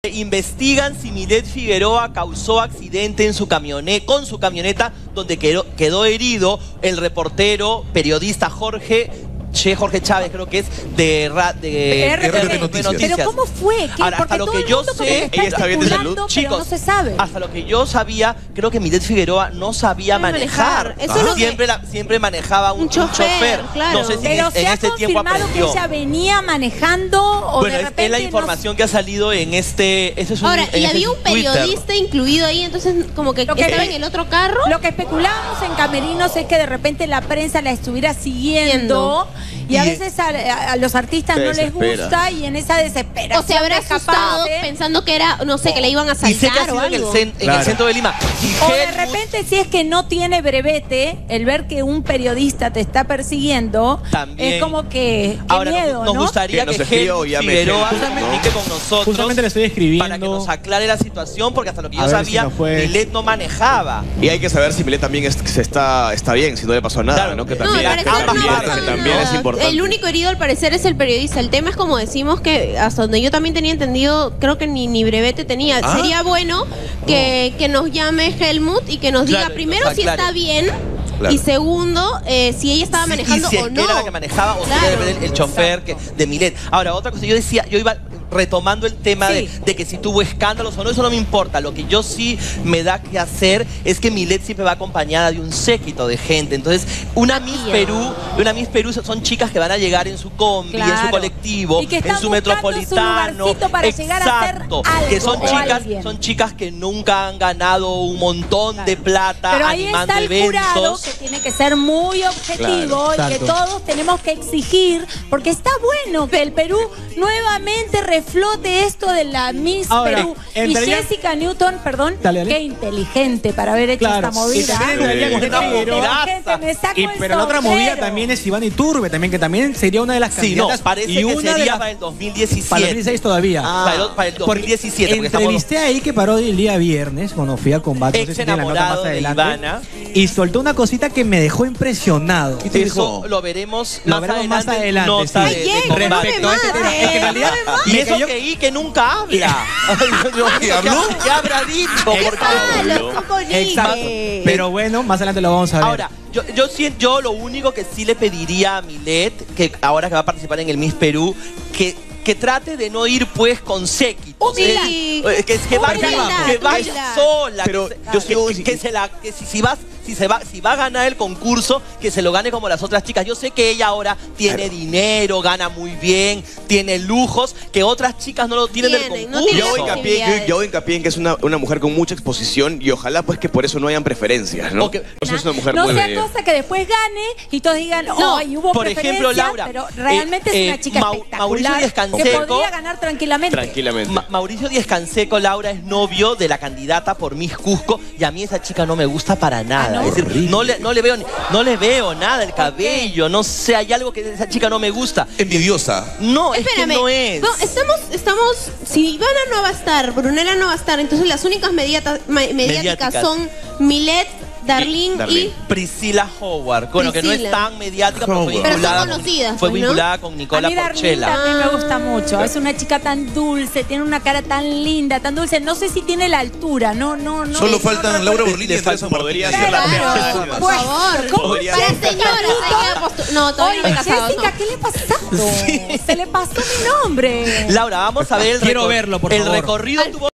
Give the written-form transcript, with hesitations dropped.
Investigan si Milet Figueroa causó accidente en con su camioneta donde quedó herido el reportero periodista Jorge Chávez, creo que es de Noticias. Pero ¿cómo fue? Ahora, hasta lo que yo sé, ella está bien de salud. Chicos, no se sabe. Hasta lo que yo sabía, creo que Milet Figueroa no sabía manejar. Siempre manejaba un chofer. Claro. No sé si pero en este tiempo aprendió. que ella venía manejando o bueno, de repente es la información que ha salido en este... Ahora, y había un periodista incluido ahí, entonces como que estaba en el otro carro. Lo que especulábamos en Camerinos es que de repente la prensa la estuviera siguiendo. Y a veces a los artistas no les gusta y en esa desesperación. O se habrá asustado pensando que era, no sé, que le iban a asaltar o algo. En el centro de Lima. O de repente, si es que no tiene brevete, el ver que un periodista te está persiguiendo, también es como que ahora miedo, nos gustaría que Figueroa se comunique con nosotros. Justamente le estoy escribiendo para que nos aclare la situación, porque hasta lo que yo sabía, Milet no manejaba. Y hay que saber si Milet también está bien, si no le pasó nada, claro, ¿no? Que también es importante. El único herido al parecer es el periodista. El tema es como decimos que hasta donde yo también tenía entendido, creo que ni brevete tenía. Sería bueno que nos llame Helmut y que nos diga primero si está bien. Claro. Y segundo, si ella estaba manejando si o no. Era la que manejaba o si era el chofer de Milet. Ahora, otra cosa, yo iba retomando el tema de que si tuvo escándalos o no, eso no me importa. Lo que yo sí me da que hacer es que Milet siempre va acompañada de un séquito de gente. Entonces, una Miss Perú son chicas que van a llegar en su combi, en su colectivo, en su metropolitano. Para llegar a hacer algo, que son chicas que nunca han ganado un montón de plata. Pero ahí animando está el jurado, que tiene que ser muy objetivo y que todos tenemos que exigir, porque está bueno que el Perú nuevamente reflote esto de la Miss Perú. Y Jessica Newton, perdón, qué inteligente para haber hecho esta movida. Pero la otra movida también es Iván Iturbe, que también sería una de las candidatas. No, parece que sería para el 2017. Para el 2016 todavía. Para el 2017. Entrevisté ahí que paró el día viernes, cuando fui al combate, no sé si tiene la nota más adelante, y soltó una cosita que me dejó impresionado. Eso lo veremos más adelante. Respecto a este tema. En realidad, y eso que nunca habla. ¿Qué habló? ¿Qué habrá dicho? Exacto. Pero bueno, más adelante lo vamos a ver. Ahora, yo lo único que sí le pediría a Milet, que ahora que va a participar en el Miss Perú, que trate de no ir pues con séquitos. Que vaya sola. Pero si va a ganar el concurso, que se lo gane como las otras chicas. Yo sé que ella ahora tiene dinero, gana muy bien, tiene lujos, que otras chicas no lo tienen del concurso. Yo hago hincapié en que es una mujer con mucha exposición y ojalá pues que por eso no hayan preferencias, ¿no? Eso es una mujer no sea cosa que después gane y todos digan, ¡ay, hubo por ejemplo, Laura, pero realmente es una chica espectacular que podría ganar tranquilamente. Mauricio Díaz-Canseco, Laura, es novio de la candidata por Miss Cusco y a mí esa chica no me gusta para nada. Es decir, no le veo nada el cabello, no sé, hay algo que de esa chica no me gusta. Envidiosa. No, es que no es. No, estamos, si Ivana no va a estar, Brunella no va a estar, entonces las únicas mediáticas son Milet, Darlene y Priscila Howard. Bueno, que no es tan mediática, pero fue vinculada con Nicola Porchela. A mí me gusta mucho. Es una chica tan dulce, tiene una cara tan linda, tan dulce. No sé si tiene la altura, no. Solo faltan Laura Borlini y Andrés podría ser la peor. Por favor, ¿cómo para señora? No, todavía no me he casado. Jessica, ¿qué le ha pasado? Se le pasó mi nombre. Laura, vamos a ver el recorrido.